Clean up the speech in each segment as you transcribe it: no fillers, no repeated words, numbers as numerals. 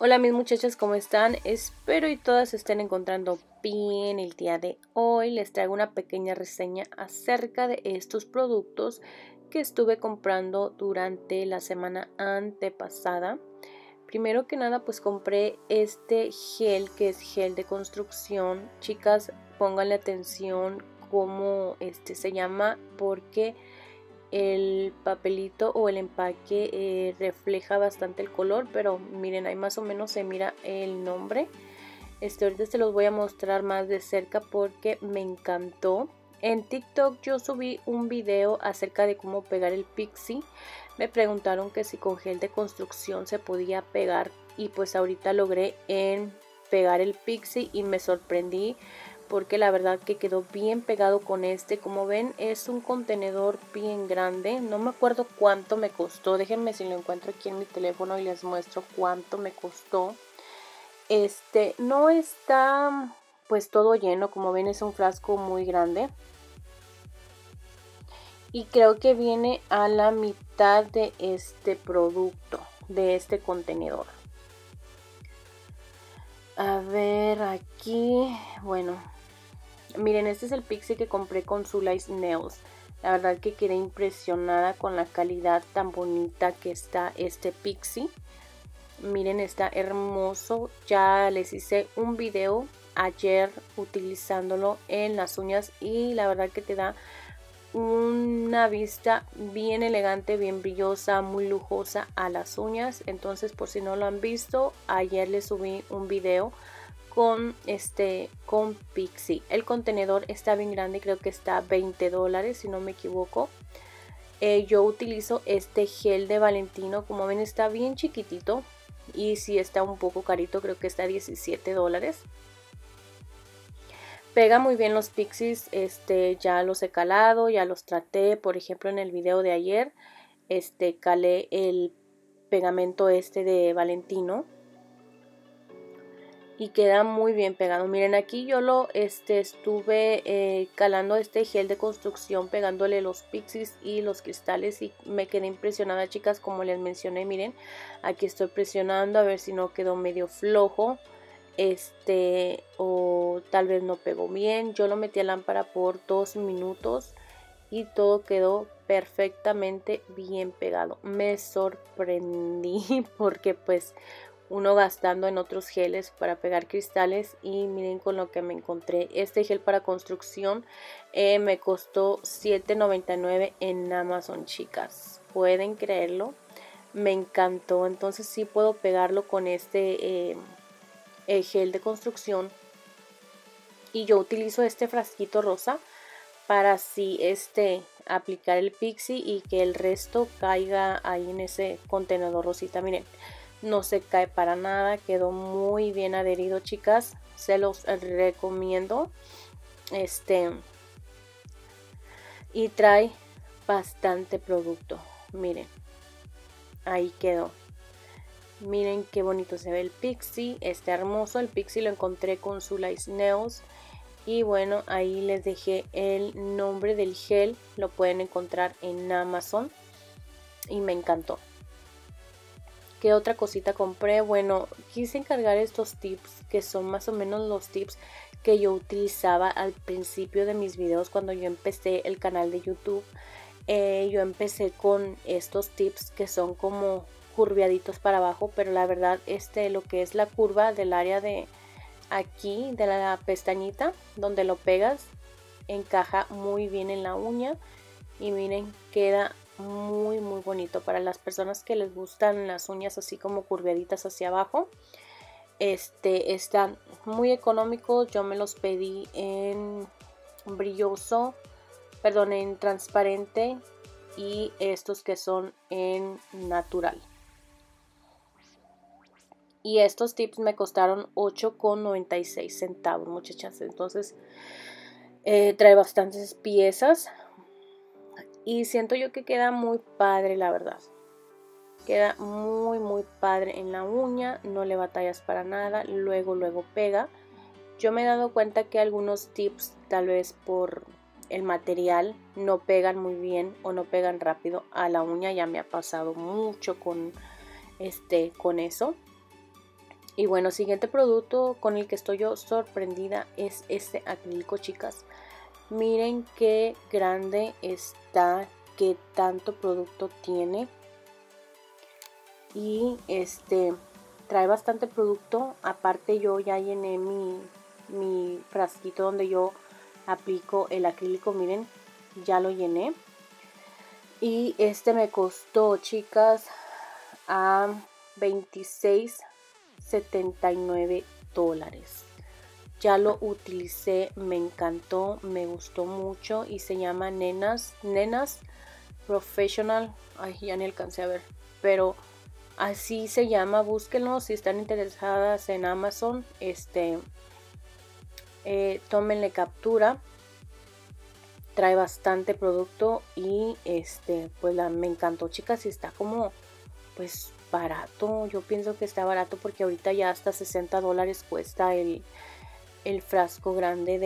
Hola mis muchachas, ¿cómo están? Espero y todas se estén encontrando bien el día de hoy. Les traigo una pequeña reseña acerca de estos productos que estuve comprando durante la semana antepasada. Primero que nada, pues compré este gel que es gel de construcción. Chicas, pónganle atención cómo se llama, porque el papelito o el empaque refleja bastante el color, pero miren, ahí más o menos se mira el nombre. Ahorita se los voy a mostrar más de cerca porque me encantó. En TikTok yo subí un video acerca de cómo pegar el pixie. Me preguntaron que si con gel de construcción se podía pegar, y pues ahorita logré pegar el pixie y me sorprendí porque la verdad que quedó bien pegado con este. Como ven, es un contenedor bien grande. No me acuerdo cuánto me costó. Déjenme si lo encuentro aquí en mi teléfono y les muestro cuánto me costó. No está pues todo lleno. Como ven, es un frasco muy grande. Y creo que viene a la mitad de este producto, de este contenedor. A ver, aquí, bueno, miren, este es el pixie que compré con Sulais Nails. La verdad que quedé impresionada con la calidad tan bonita que está este pixie. Miren, está hermoso. Ya les hice un video ayer utilizándolo en las uñas y la verdad que te da una vista bien elegante, bien brillosa, muy lujosa a las uñas. Entonces, por si no lo han visto, ayer les subí un video con pixie. El contenedor está bien grande, creo que está $20 si no me equivoco. Yo utilizo este gel de Valentino. Como ven, está bien chiquitito y sí está un poco carito, creo que está $17. Pega muy bien los pixies. Ya los he calado, ya los traté. Por ejemplo, en el video de ayer calé el pegamento de Valentino y queda muy bien pegado. Miren, aquí yo lo estuve calando este gel de construcción, pegándole los pixies y los cristales, y me quedé impresionada, chicas, como les mencioné. Miren, aquí estoy presionando a ver si no quedó medio flojo, o tal vez no pegó bien. Yo lo metí a lámpara por 2 minutos y todo quedó perfectamente bien pegado. Me sorprendí porque pues uno gastando en otros geles para pegar cristales, y miren con lo que me encontré. Este gel para construcción me costó $7.99 en Amazon, chicas. ¿Pueden creerlo? Me encantó. Entonces sí puedo pegarlo con gel de construcción, y yo utilizo este frasquito rosa para así aplicar el pixie y que el resto caiga ahí en ese contenedor rosita. Miren, no se cae para nada, quedó muy bien adherido, chicas, se los recomiendo. Y trae bastante producto. Miren, ahí quedó. Miren qué bonito se ve el pixie, está hermoso. El pixie lo encontré con Sulais Nails. Y bueno, ahí les dejé el nombre del gel, lo pueden encontrar en Amazon y me encantó. ¿Qué otra cosita compré? Bueno, quise encargar estos tips que son más o menos los tips que yo utilizaba al principio de mis videos cuando yo empecé el canal de YouTube. Yo empecé con estos tips que son como curviaditos para abajo, pero la verdad lo que es la curva del área de aquí, de la pestañita donde lo pegas, encaja muy bien en la uña y miren, queda muy bonito para las personas que les gustan las uñas así como curviaditas hacia abajo. Están muy económicos. Yo me los pedí en brilloso, perdón, en transparente, y estos que son en natural. Y estos tips me costaron $8.96, muchachas. Entonces trae bastantes piezas y siento yo que queda muy padre, la verdad. Queda muy padre en la uña, no le batallas para nada, luego pega. Yo me he dado cuenta que algunos tips, tal vez por el material, no pegan muy bien o no pegan rápido a la uña. Ya me ha pasado mucho con eso. Y bueno, siguiente producto con el que estoy yo sorprendida es este acrílico, chicas. Miren qué grande está, qué tanto producto tiene. Y trae bastante producto. Aparte yo ya llené mi frasquito donde yo aplico el acrílico. Miren, ya lo llené. Y me costó, chicas, a $26.79. Ya lo utilicé, me encantó, me gustó mucho y se llama Nenas Professional. Ay, ya ni alcancé a ver, pero así se llama. Búsquenlo si están interesadas en Amazon. Tómenle captura. Trae bastante producto y pues me encantó, chicas, y está como pues barato. Yo pienso que está barato porque ahorita ya hasta $60 cuesta el frasco grande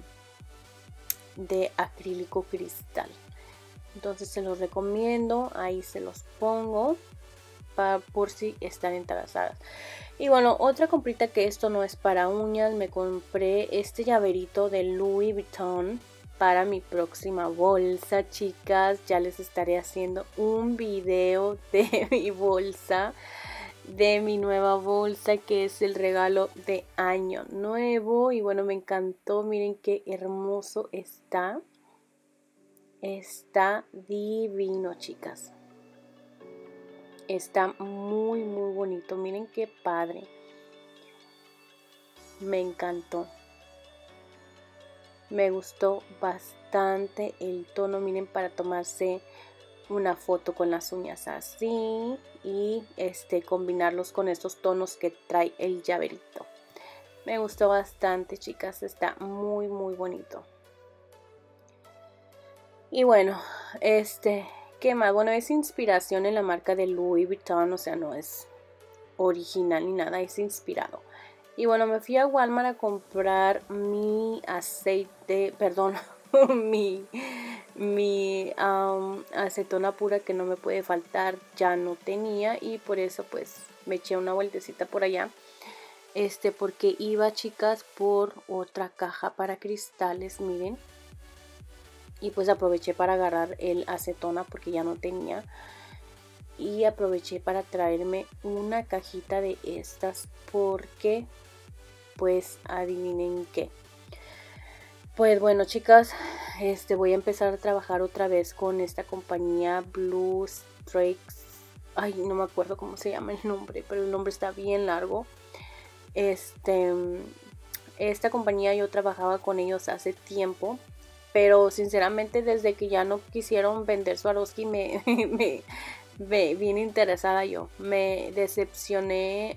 de acrílico cristal. Entonces se los recomiendo, ahí se los pongo por si están interesadas. Y bueno, otra comprita, que esto no es para uñas, me compré este llaverito de Louis Vuitton para mi próxima bolsa, chicas. Ya les estaré haciendo un video de mi bolsa, de mi nueva bolsa, que es el regalo de año nuevo. Y bueno, me encantó, miren qué hermoso está. Está divino, chicas. Está muy bonito. Miren qué padre. Me encantó. Me gustó bastante el tono. Miren, para tomarse una foto con las uñas así y combinarlos con estos tonos que trae el llaverito. Me gustó bastante, chicas. Está muy bonito. Y bueno, ¿qué más? Bueno, es inspiración en la marca de Louis Vuitton, o sea, no es original ni nada, es inspirado. Y bueno, me fui a Walmart a comprar mi aceite, perdón, mi acetona pura, que no me puede faltar, ya no tenía, y por eso pues me eché una vueltecita por allá. Porque iba, chicas, por otra caja para cristales, miren. Y pues aproveché para agarrar el acetona porque ya no tenía. Y aproveché para traerme una cajita de estas porque pues adivinen qué. Pues bueno, chicas, voy a empezar a trabajar otra vez con esta compañía Blue Streaks. Ay, no me acuerdo cómo se llama el nombre, pero el nombre está bien largo. Esta compañía yo trabajaba con ellos hace tiempo, pero sinceramente desde que ya no quisieron vender Swarovski me bien interesada yo. Me decepcioné,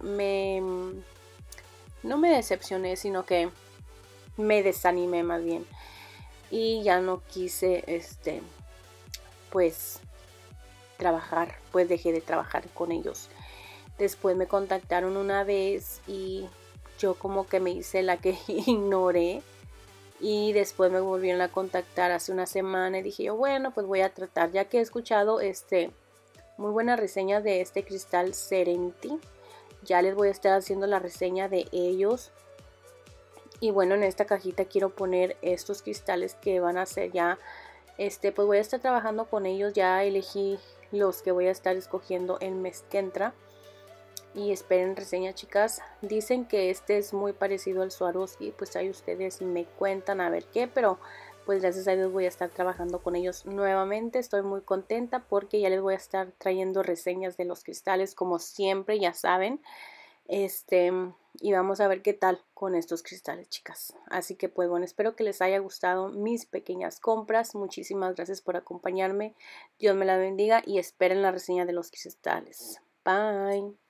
no me decepcioné, sino que me desanimé más bien. Y ya no quise, pues, trabajar, pues dejé de trabajar con ellos. Después me contactaron una vez y yo como que me hice la que ignoré. Y después me volvieron a contactar hace una semana y dije yo, bueno, pues voy a tratar, ya que he escuchado muy buenas reseñas de este cristal Serenity. Ya les voy a estar haciendo la reseña de ellos. Y bueno, en esta cajita quiero poner estos cristales que van a ser ya, pues voy a estar trabajando con ellos. Ya elegí los que voy a estar escogiendo el mes que entra. Y esperen reseña, chicas. Dicen que este es muy parecido al Swarovski. Pues ahí ustedes me cuentan a ver qué. Pero pues gracias a Dios voy a estar trabajando con ellos nuevamente. Estoy muy contenta porque ya les voy a estar trayendo reseñas de los cristales, como siempre, ya saben. Y vamos a ver qué tal con estos cristales, chicas. Así que pues bueno, espero que les haya gustado mis pequeñas compras. Muchísimas gracias por acompañarme. Dios me la bendiga y esperen la reseña de los cristales. Bye.